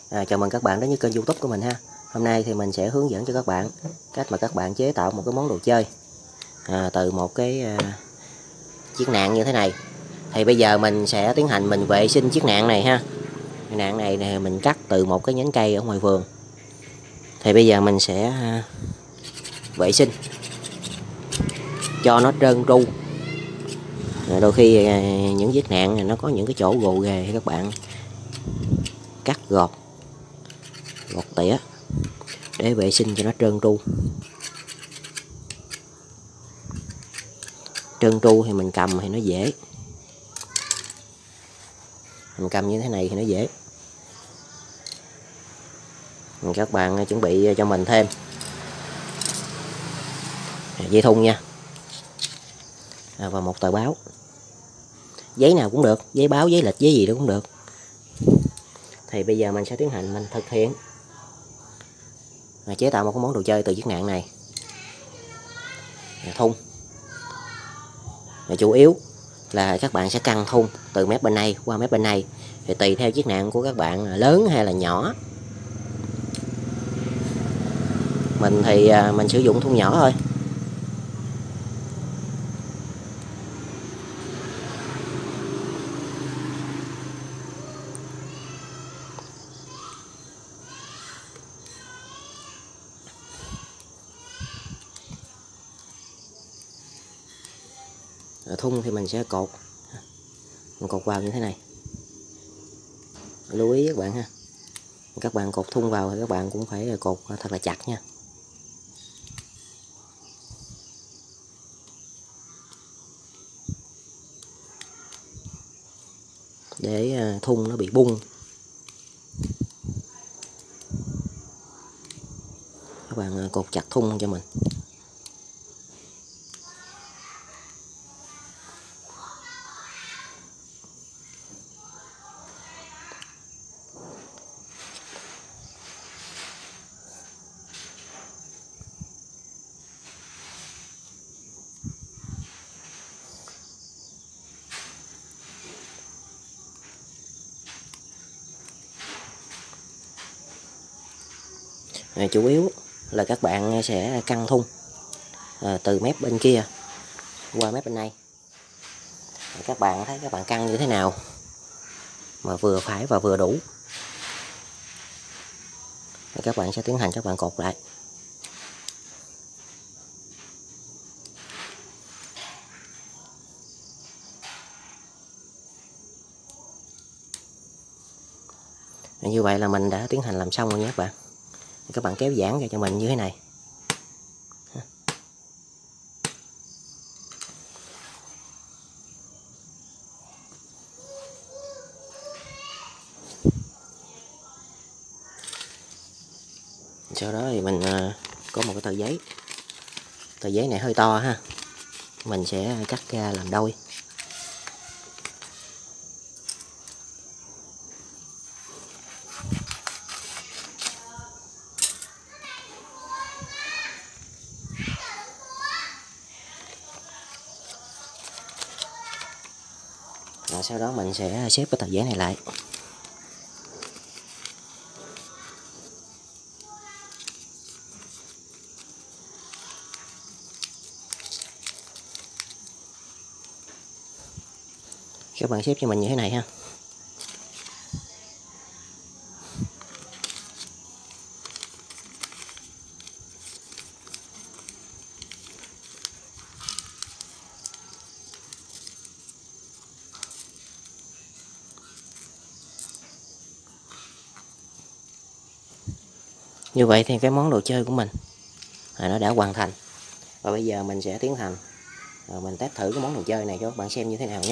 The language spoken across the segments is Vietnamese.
Chào mừng các bạn đến với kênh YouTube của mình ha. Hôm nay thì mình sẽ hướng dẫn cho các bạn cách mà các bạn chế tạo một cái món đồ chơi từ một cái chiếc nạn như thế này. Thì bây giờ mình sẽ tiến hành mình vệ sinh chiếc nạn này ha. Cái nạn này thì mình cắt từ một cái nhánh cây ở ngoài vườn. Thì bây giờ mình sẽ vệ sinh cho nó trơn tru. Đôi khi những chiếc nạn này nó có những cái chỗ gồ ghề thì các bạn cắt gọt tỉa để vệ sinh cho nó trơn tru. Trơn tru thì mình cầm thì nó dễ, mình cầm như thế này thì nó dễ. Các bạn chuẩn bị cho mình thêm dây thun nha, và một tờ báo, giấy nào cũng được, giấy báo, giấy lịch, giấy gì đó cũng được. Thì bây giờ mình sẽ tiến hành mình thực hiện chế tạo một cái món đồ chơi từ chiếc nạn này. Thun chủ yếu là các bạn sẽ căng thun từ mép bên này qua mép bên này, thì tùy theo chiếc nạn của các bạn là lớn hay là nhỏ. Mình thì mình sử dụng thun nhỏ thôi. Thun thì mình sẽ cột vào như thế này. Lưu ý các bạn ha, các bạn cột thun vào thì các bạn cũng phải cột thật là chặt nha, để thun nó bị bung. Các bạn cột chặt thun cho mình. Chủ yếu là các bạn sẽ căng thun từ mép bên kia qua mép bên này. Các bạn thấy các bạn căng như thế nào mà vừa phải và vừa đủ, các bạn sẽ tiến hành các bạn cột lại. Như vậy là mình đã tiến hành làm xong rồi nha các bạn. Các bạn kéo giãn ra cho mình như thế này. Sau đó thì mình có một cái tờ giấy. Tờ giấy này hơi to ha. Mình sẽ cắt ra làm đôi. Rồi sau đó mình sẽ xếp cái tờ giấy này lại. Các bạn xếp cho mình như thế này ha. Như vậy thì cái món đồ chơi của mình nó đã hoàn thành. Và bây giờ mình sẽ tiến hành mình test thử cái món đồ chơi này cho các bạn xem như thế nào nha.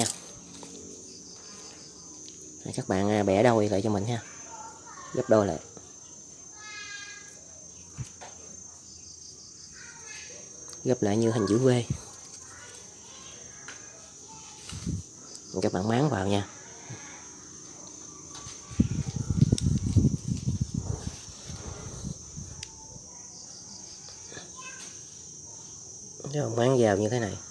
Các bạn bẻ đôi lại cho mình ha, gấp đôi lại. Gấp lại như hình chữ V. Các bạn máng vào nha. Các bạn máng vào như thế này.